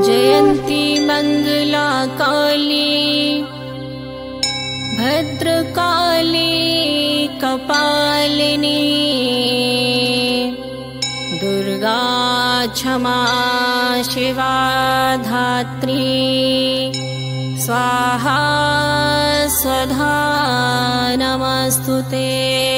जयन्ती मंगला काली भद्रकाली कपालिनी दुर्गा क्षमा शिवा धात्री स्वाहा स्वधा नमस्तुते।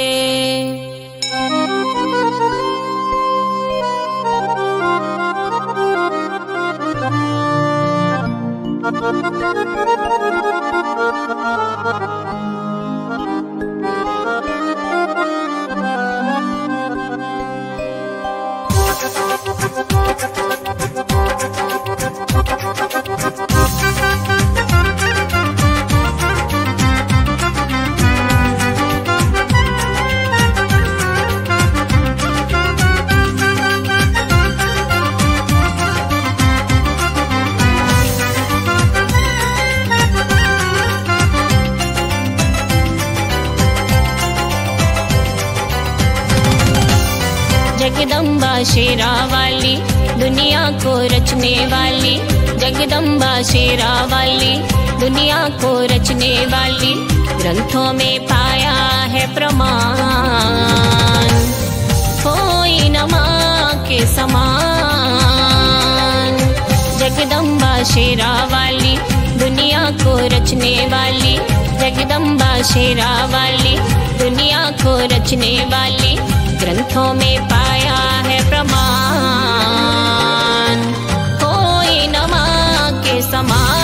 जगदम्बा शेरा वाली दुनिया को रचने वाली, जगदम्बा शेरा वाली दुनिया को रचने वाली, ग्रंथों में पाया है प्रमाण, कोई न मां के समान। जगदम्बा शेरा वाली दुनिया को रचने वाली, जगदम्बा शेरा वाली दुनिया को रचने वाली, ग्रंथों में पाया है प्रमाण, कोई न मां के समान।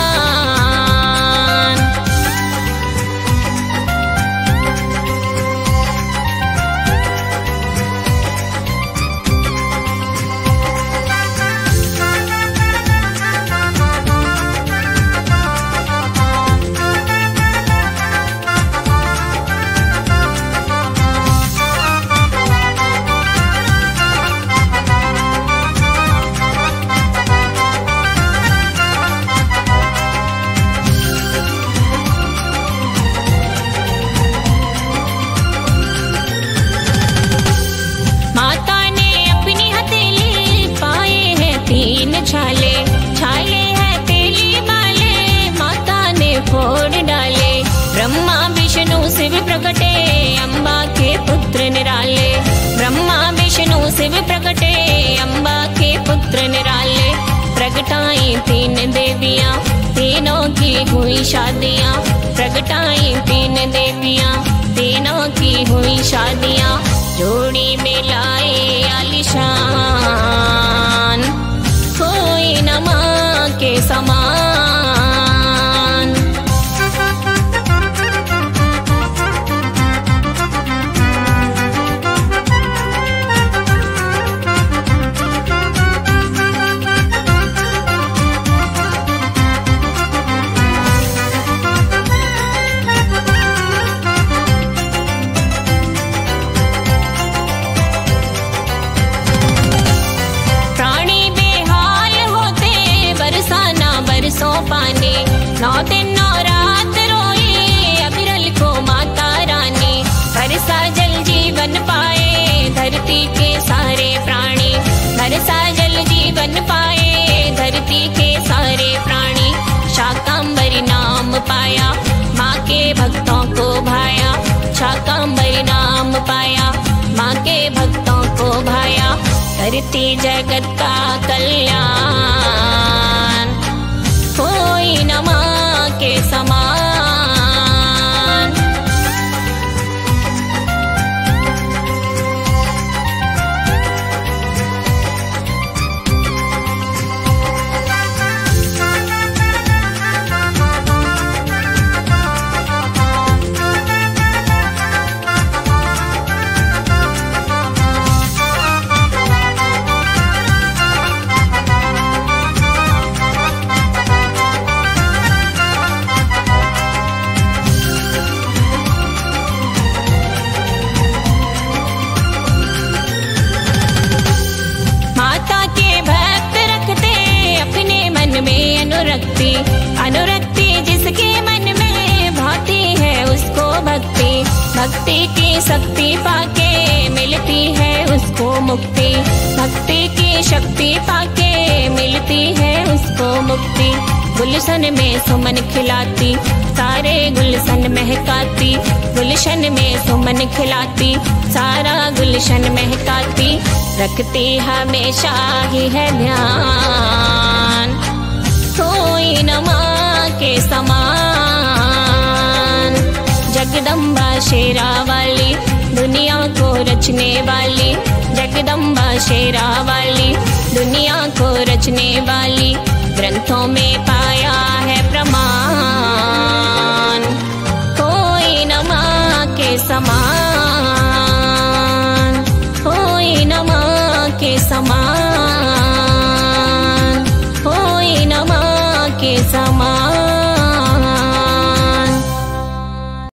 छाले छाले है तेली माले माता ने फोड़ डाले, ब्रह्मा विष्णु शिव प्रकटे अम्बा के पुत्र निराले, ब्रह्मा विष्णु शिव प्रकटे अम्बा के पुत्र निराले। प्रगटाई तीन देवियां तीनों की हुई शादियां, प्रगटाई तीन देवियां तीनों की हुई शादियां, जोड़ी में लाए आलिशान, कोई न मां के समान। बरसों पानी 9 दिन 9 रात रोई अविरल को माता रानी, बरसा जल जीवन पाए धरती के सारे प्राणी, बरसा जल जीवन पाए धरती के सारे प्राणी। शाकंभरी नाम पाया माँ के भक्तों को भाया, शाकंभरी नाम पाया माँ के भक्तों को भाया, करती जगत का कल्याण, कोई न मां के समान। अनुरक्ति अनुरक्ति जिसके मन में भाती है उसको भक्ति, भक्ति की शक्ति पाके मिलती है उसको मुक्ति, भक्ति की शक्ति पाके मिलती है उसको मुक्ति। गुलशन में सुमन खिलाती, सारे गुलशन महकाती। गुलशन में सुमन खिलाती, सारा गुलशन महकाती। रखती हमेशा ही है ध्यान, कोई न माँ के समान। जगदम्बा शेरा वाली, दुनिया को रचने वाली। जगदम्बा शेरा वाली, दुनिया को रचने वाली। ग्रंथों में पाया है प्रमाण, कोई न माँ के समान।